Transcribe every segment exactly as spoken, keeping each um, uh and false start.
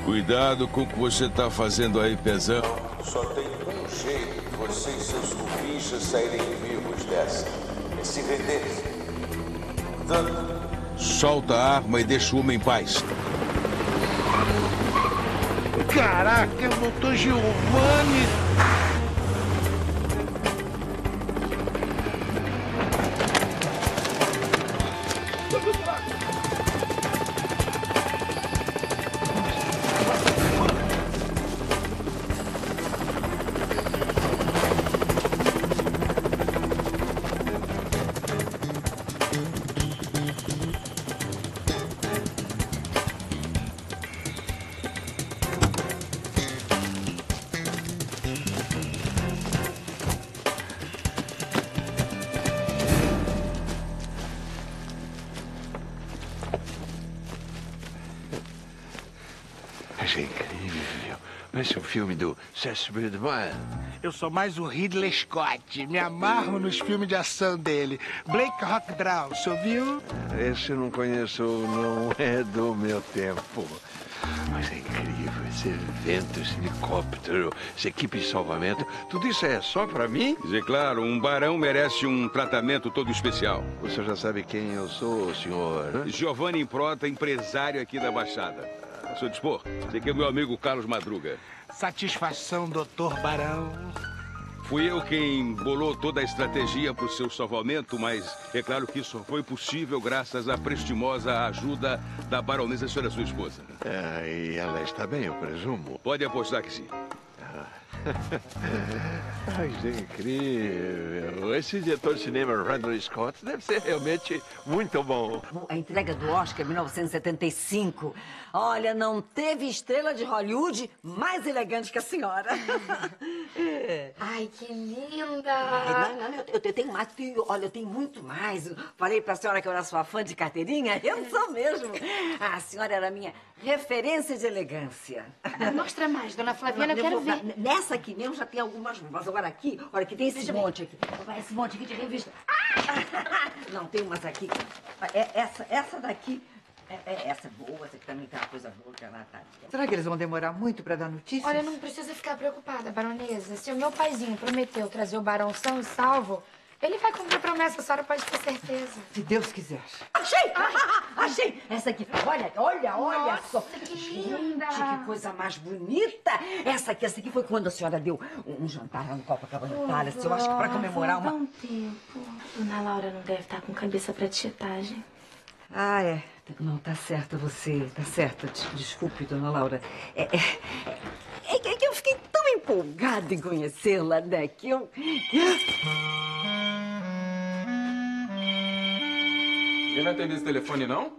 Cuidado com o que você tá fazendo aí, pezão. Só tem um jeito de você e seus cupinchas saírem vivos dessa. É se render. Portanto, solta a arma e deixa o homem em paz. Caraca, é o doutor Giovanni! Achei incrível. Parece um filme do Cecil B. DeMille. Eu sou mais o Ridley Scott. Me amarro nos filmes de ação dele. Blake Hawkdraw, você ouviu? Esse eu não conheço, não é do meu tempo. Mas é incrível, esse evento, esse helicóptero, essa equipe de salvamento. Tudo isso é só pra mim? É claro, um barão merece um tratamento todo especial. O senhor já sabe quem eu sou, senhor? Giovanni Improta, empresário aqui da Baixada. A seu dispor, você que é meu amigo Carlos Madruga. Satisfação, doutor Barão. Fui eu quem bolou toda a estratégia para o seu salvamento, mas é claro que isso foi possível graças à prestimosa ajuda da baronesa, senhora sua esposa. É, e ela está bem, eu presumo. Pode apostar que sim. Ai, isso é incrível. Esse diretor de cinema, Ridley Scott, deve ser realmente muito bom. A entrega do Oscar mil novecentos e setenta e cinco. Olha, não teve estrela de Hollywood mais elegante que a senhora. Ai, que linda! Ai, não, não, eu, eu tenho mais. Tenho, olha, eu tenho muito mais. Falei pra senhora que eu era sua fã de carteirinha. Eu sou mesmo. A senhora era minha referência de elegância. Mostra mais, dona Flaviana, eu quero ver. Nessa aqui mesmo já tem algumas, mas agora aqui, olha, que tem esse monte aqui. Esse monte aqui de revista. Não, tem umas aqui. É, essa, essa daqui, é, é, essa é boa, essa aqui também tem uma coisa boa que ela tá. Será que eles vão demorar muito pra dar notícias? Olha, não precisa ficar preocupada, baronesa. Se o meu paizinho prometeu trazer o barão são e salvo, ele vai cumprir a promessa, a senhora pode ter certeza. Se Deus quiser. Achei! Achei! Essa aqui, olha, olha, olha Nossa, só. que Gente, linda! que coisa mais bonita! Essa aqui, essa aqui foi quando a senhora deu um jantar lá no Copacabana Palace. Eu acho que pra comemorar uma... Dá um tempo. Dona Laura não deve estar com cabeça pra tietagem. Ah, é. Não, tá certa você, tá certa. Des- Desculpe, dona Laura. É, é, é que é que eu fiquei tão empolgada em conhecê-la, né, que eu... Ele não atende esse telefone, não?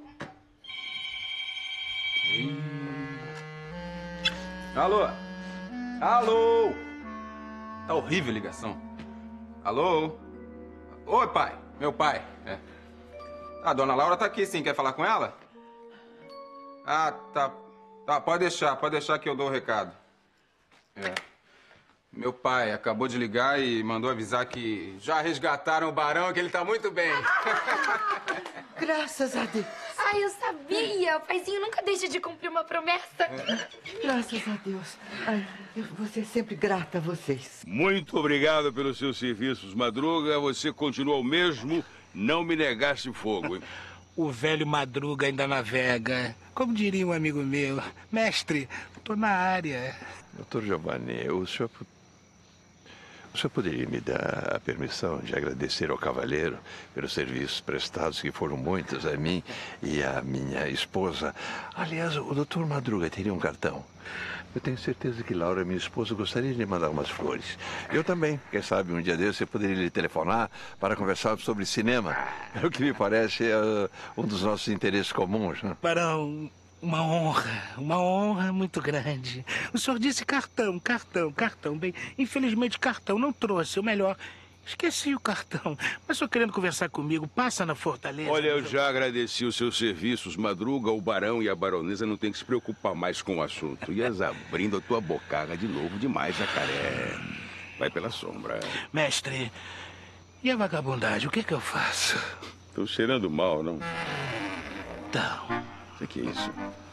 Alô? Alô? Tá horrível a ligação. Alô? Oi, pai. Meu pai. É. A dona Laura tá aqui, sim. Quer falar com ela? Ah, tá. Tá, pode deixar. Pode deixar que eu dou o recado. É. Meu pai acabou de ligar e mandou avisar que já resgataram o barão, que ele tá muito bem. Graças a Deus. Ai, eu sabia! O paizinho nunca deixa de cumprir uma promessa. Graças a Deus. Ai, eu vou ser sempre grata a vocês. Muito obrigado pelos seus serviços, Madruga. Você continua o mesmo, não me negasse fogo. Hein? O velho Madruga ainda navega. Como diria um amigo meu, mestre, tô na área. Doutor Giovanni, o senhor... O senhor poderia me dar a permissão de agradecer ao cavalheiro pelos serviços prestados, que foram muitos a mim e à minha esposa. Aliás, o doutor Madruga teria um cartão. Eu tenho certeza que Laura, minha esposa, gostaria de lhe mandar umas flores. Eu também. Quem sabe um dia desse você poderia lhe telefonar para conversar sobre cinema. É o que me parece é, uh, um dos nossos interesses comuns. Né? Barão, uma honra, uma honra muito grande. O senhor disse cartão, cartão, cartão. Bem, infelizmente cartão não trouxe, ou melhor, esqueci o cartão. Mas estou querendo conversar comigo, passa na Fortaleza. Olha, eu já agradeci os seus serviços, Madruga. O barão e a baronesa não tem que se preocupar mais com o assunto. Ias abrindo a tua bocaga de novo demais, jacaré. Vai pela sombra. Mestre, e a vagabundagem, o que que eu faço? Tô cheirando mal, não? Então... O que é isso?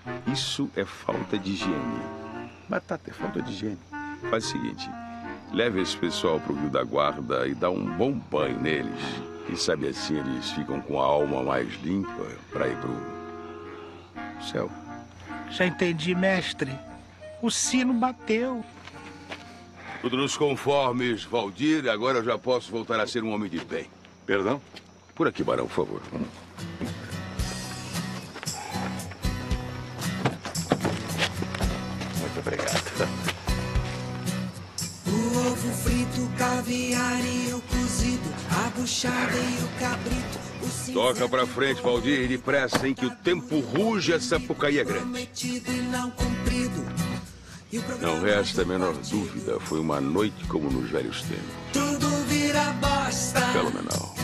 Isso é falta de higiene. Batata é falta de higiene. Faz o seguinte, leve esse pessoal pro Rio da Guarda e dá um bom banho neles. E sabe assim, eles ficam com a alma mais limpa para ir pro céu. Já entendi, mestre. O sino bateu. Tudo nos conformes, Valdir. Agora eu já posso voltar a ser um homem de bem. Perdão? Por aqui, Barão, por favor. Muito obrigado. O ovo frito, caviar e o cozido, a buchada e o cabrito. O Toca pra frente, Valdir, e depressa, hein, que o tempo ruge, a Sapucaí é grande. Não resta a menor dúvida, foi uma noite como nos velhos tempos. Tudo vira bosta. Fenomenal.